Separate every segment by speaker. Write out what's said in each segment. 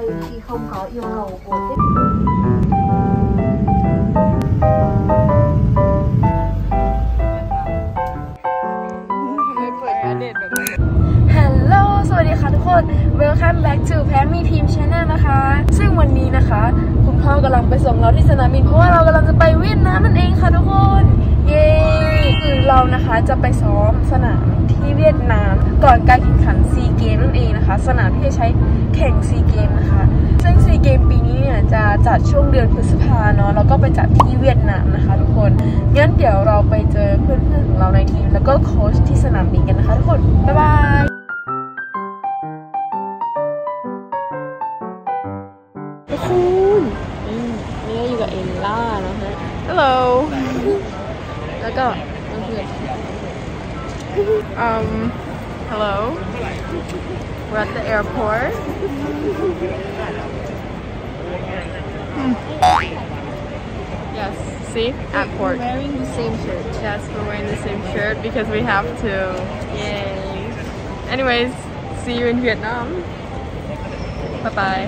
Speaker 1: đây khi không có yêu cầu của tiếp. Hello สวัสดีค่ะทุกคน Welcome back to แพมมี่พิมพ์ Channel นะคะซึ่งวันนี้นะคะคุณพ่อกำลังไปส่งเราที่สนามบินเพราะว่าเรากำลังจะไปเวียดนามนั่นเองค่ะทุกคนเย้คือเรานะคะจะไปซ้อมสนามที่เวียดนามก่อนการแข่งขันซีเกมนั่นเองนะคะสนามที่จะใช้แข่งซีเกมนะคะซึ่งซีเกมปีนี้เนี่ยจะจัดช่วงเดือนพฤษภาเนาะแล้วก็ไปจัดที่เวียดนามนะคะทุกคนงั้นเดี๋ยวเราไปเจอเพื่อนๆของเราในทีมแล้วก็โค้ชที่สนามบินกันนะคะทุกคนบ๊ายบายทุกคนนี่เราอยู่กับเอลล่านะฮะ Hello แล้วก็เพื่อนHello we're at the airport yes see airport we're wearing the same shirt yes we're wearing the same shirt because we have to yay anyways see you in Vietnam bye bye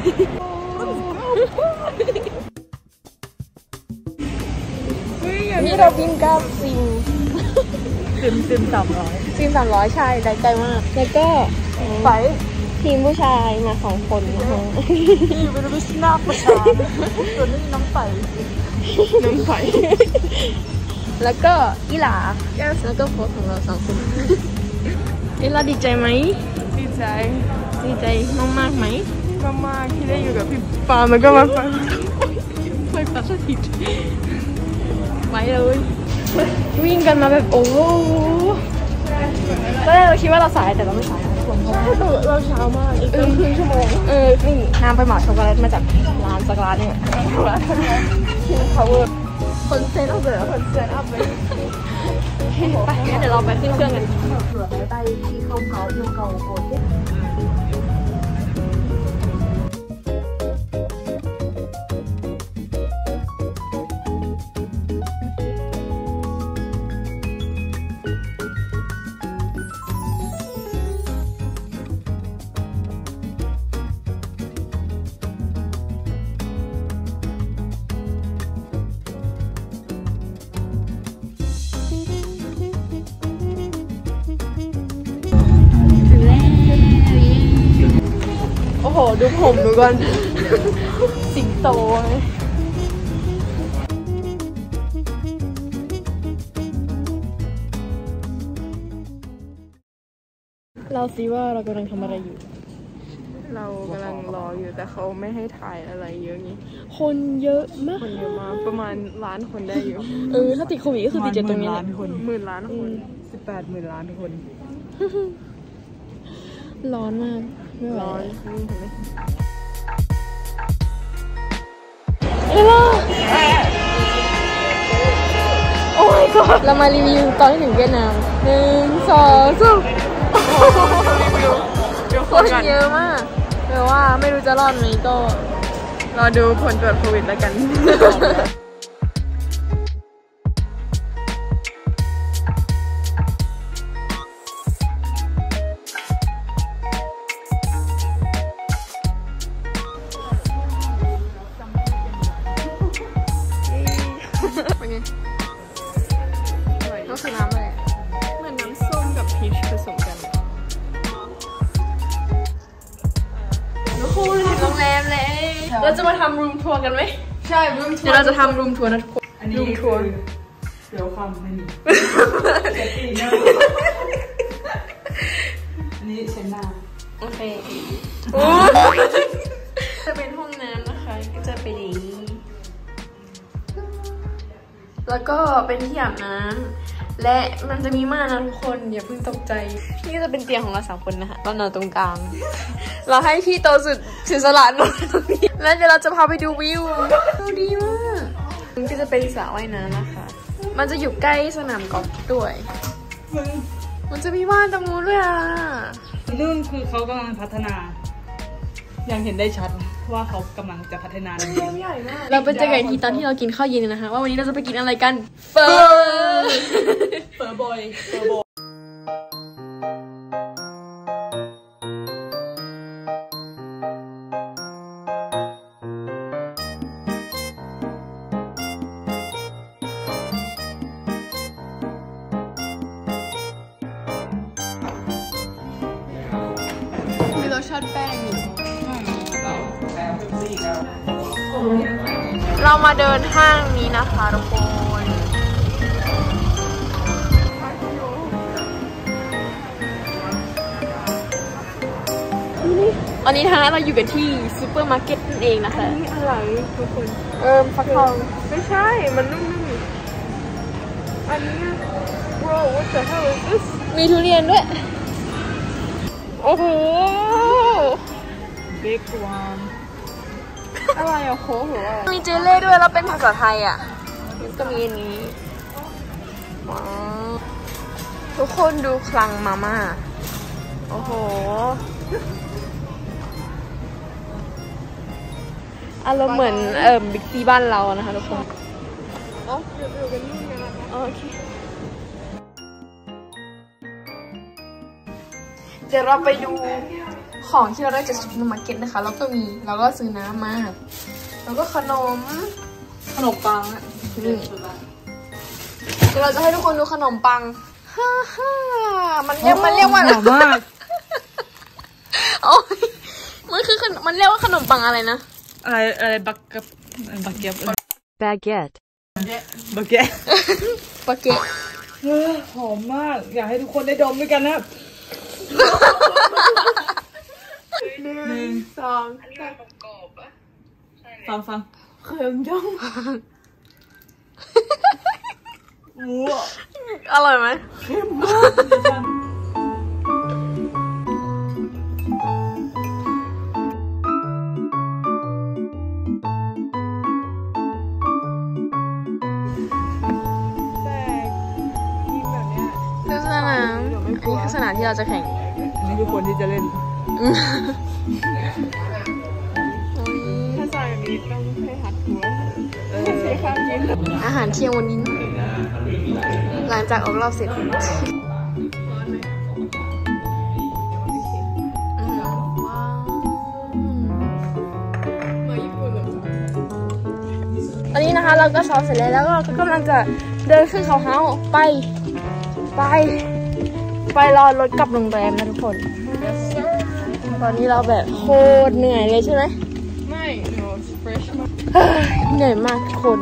Speaker 1: นี่เราบินกับซิม300ใช่ได้ใจมากแล้วก็ไปทีมผู้ชายมา2 คนนะคะอยู่เป็นวิชนาประชาส่วนนี้น้ำไปแล้วก็อีหลาแล้วก็โค้ชของเรา2 คนอีหลาดีใจไหมดีใจมากไหมมากที่ได้อยู่กับพี่ปาแล้วก็มาฟังไม่ตัดสถิตไว้เลยวิ่งกันมาแบบโอ้โหตอนแรกเราคิดว่าเราสายแต่เราไม่สายนะทุกคนเพราะว่าเราเช้ามากอีกครึ่งชั่วโมงนี่น้ำไปหมาช็อกโกแลตมาจากร้านสักร้านเนี่ยที่เขาคนเซนอัพเลยคนเซนอัพเลยไปงั้นเดี๋ยวเราไปขึ้นเครื่องกันcửa máy bay khi không có yêu cầu của tiếpโอ้โหดูผมดูก่อนสิงโตเราสิว่าเรากำลังทำอะไรอยู่เรากำลังรออยู่แต่เขาไม่ให้ถ่ายอะไรเยอะงี้คนเยอะมากประมาณ1,000,000 คนได้อยู่ถ้าติดโควิดก็คือติดตรงนี้10,000,000 ล้านคน18,000,000 ล้านคนร้อนมากร้อนเห็นไหมโอ้ my god เรามารีวิวตอนที่ถึงเวียดนาม1 2 3คนเยอะมากแปลว่าไม่รู้จะรอดไหมก็รอดูผลตรวจโควิดแล้วกันก็คือน้ำอะไรเหมือนน้ำส้มกับพีชผสมกันทุกคนถึงโรงแรมเลยเราจะมาทำรูมทัวร์กันไหมใช่รูมทัวร์เดี๋ยวเราจะทำรูมทัวร์นะทุกคนรูมทัวร์เดี๋ยวความไม่มีอันนี้เชนนาโอเคจะเป็นห้องน้ำนะคะก็จะเป็นอย่างนี้แล้วก็เป็นที่อาบน้ำและมันจะมีม่านนะทุกคนอย่าเพิ่งตกใจนี่จะเป็นเตียงของเรา3 คนนะคะเรานอนตรงกลางเราให้พี่โตสุดเสียสละนอนตรงนี้แล้วเดี๋ยวเราจะพาไปดูวิวดีมากมันก็จะเป็นสระว่ายน้ำนะคะมันจะอยู่ใกล้สนามกอล์ฟด้วยมันจะมีบ้านตรงนู้นด้วยอ่ะ
Speaker 2: นู่นคือเขากำลังพัฒนายังเห็นได้ชัดว่าเขากำลังจะพัฒนา
Speaker 1: ใหญ่มากเราไปเจอกันทีตอนที่เรากินข้าวเย็นนะคะว่าวันนี้เราจะไปกินอะไรกันเฟอร์บอยชั่นแป้งอยู่เรามาเดินห้างนี้นะคะทุกคนตอนนี้ทางนั้นเราอยู่กันที่ซูเปอร์มาร์เก็ตนั่นเองนะคะนี่อะไรทุกคนฟักทองไม่ใช่มันนุ่มๆอันนี้ bro what the hell is this มีทุเรียนด้วยโอ้โห
Speaker 2: เบกวานอะไรอะโค้กหรือว่า
Speaker 1: มีเจลเล่ด้วยแล้วเป็นภาษาไทยอ่ะก็มีอันนี้ทุกคนดูคลังมาม่าโอ้โหอารมณ์เหมือนบิ๊กซีบ้านเรานะคะทุกคนอยู่กันนี่นะโอเคเดี๋ยวเราไปดูของที่เราได้จากซูเปอร์มาร์เก็ตนะคะแล้วก็ซื้อน้ำมาแล้วก็ขนม
Speaker 2: ปัง
Speaker 1: เดี๋ยวเราจะให้ทุกคนดูขนมปังมันเรียกว่าอะไรมากโอ้ยมันเรียกว่าขนมปังอะไรนะ
Speaker 2: อะไรบักเก็ต
Speaker 1: บาเกต
Speaker 2: หอมมากอยากให้ทุกคนได้ดมด้วยกันนะ1 2ฟังเครื่องจ้องหมู
Speaker 1: อร่อยไหม
Speaker 2: เข้มมาก
Speaker 1: สนามที่เราจะแข่ง
Speaker 2: นี่คือคนที่จะเล่นถ้าใส่แบบนี้ต้องให้หัดหัวใช้ข้าวกิน
Speaker 1: อาหารเที่ยงวันนี้หลังจากออกรอบเสร็จตอนนี้นะคะเราก็ซ้อมเสร็จแล้วก็กำลังจะเดินขึ้นเขาเฮ้าไปรอรถกลับโรงแรมนะทุกคนตอนนี้เราแบบโคตรเหนื่อยเลยใช่ไหม
Speaker 2: ไม่หนูเฟรชมาก
Speaker 1: เหนื่อยมากทุกคน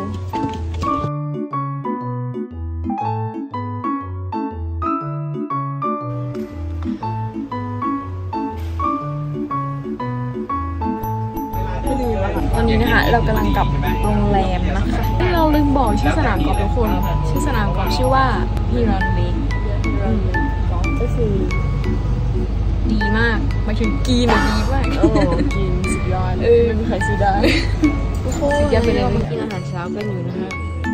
Speaker 1: ตอนนี้นะคะเรากำลังกลับโรงแรมนะคะเราลืมบอกชื่อสนามกอล์ฟทุกคนชื่อสนามกอล์ฟชื่อว่าพีรอนเวกก็คือดีมากหมายถึงกีนดีมาก
Speaker 2: กินสุดยอดไม่มีใครซื้อได้
Speaker 1: สุดยอดไปเลยมากินอาหารเช้ากันอยู่นะคะ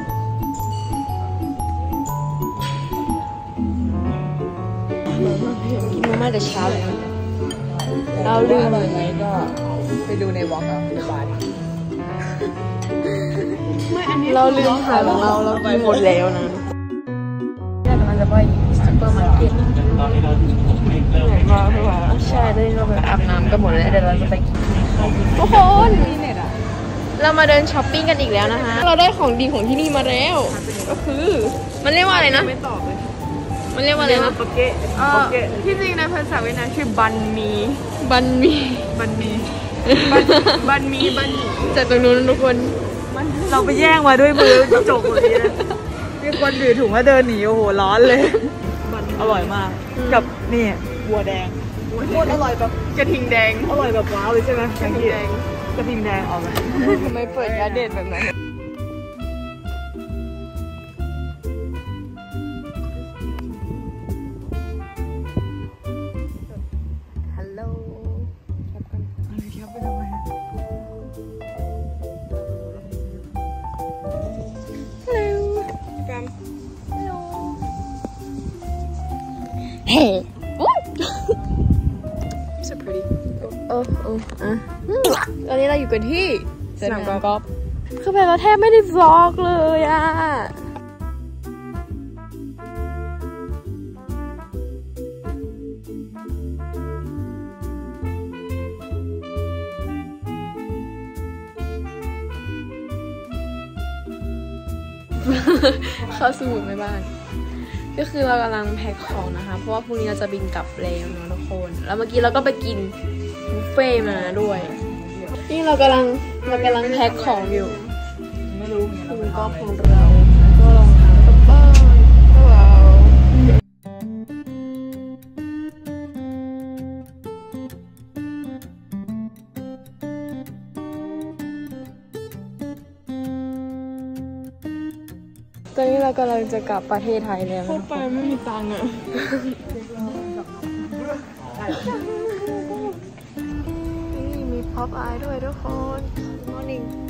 Speaker 1: กินมาม่าแต่เช้าเลยเราลืม
Speaker 2: อะไรไหมก็ไปดูในวอล์กในบาร์
Speaker 1: เราลืมถ่ายของเรากินหมดแล้วนะเราจะไปซูเปอร์มาร์เก็ตใช่ได้เราไปอาบน้ำกันหมดแล้วเดี๋ยวเราจะไปกินทุกคนเรามาเดินช้อปปิ้งกันอีกแล้วนะคะเราได้ของดีของที่นี่มาแล้วก็คือมันเรียกว่าอะไรนะ
Speaker 2: ไม่ตอบเลย
Speaker 1: มันเรียกว่าอะไรนะ
Speaker 2: ปาเกะ
Speaker 1: ที่จริงในภาษาเวียดนามชื่อบันมีจากตรงนู้นทุกคน
Speaker 2: เราไปแย่งมาด้วยมือจกเลยนะมีคนถือถุงมาเดินหนีโอ้โหร้อนเลยอร่อยมากกับนี่บัวแดงโคตรอร่อยแบบ
Speaker 1: กระทิงแดง
Speaker 2: อร่อยแบบว้าวเลยใช่ไหมกระทิงแดงออกมา
Speaker 1: ทำไมเปิดยาเด็ดแบบนั้นฮัลโหล
Speaker 2: ครับกันอะไรครับไปทำไม
Speaker 1: Hey! So pretty. ตอนนี้เราอยู่กันที่สนามกอล์ฟคือแบบเราแทบไม่ได้วล็อกเลยอ่ะเข้าสู่หมู่ในบ้านก็คือเรากำลังแพ็คของนะคะเพราะว่าพรุ่งนี้เราจะบินกลับแล้วเนาะทุกคนแล้วเมื่อกี้เราก็ไปกินบุฟเฟ่มาด้วย นี่เรากำลังแพ็คของอยู่
Speaker 2: ไม่รู้เหมือนกัน
Speaker 1: คุณก๊อฟของเราก็ลองหากลับบ้านว้าวตอนนี้เรากำลังจะกลับประเทศไทยแล้ว
Speaker 2: พูดไปไม่มีตังค์อ่ะ
Speaker 1: นี่มีพ็อปอายด้วยทุกคนมอร์นิ่ง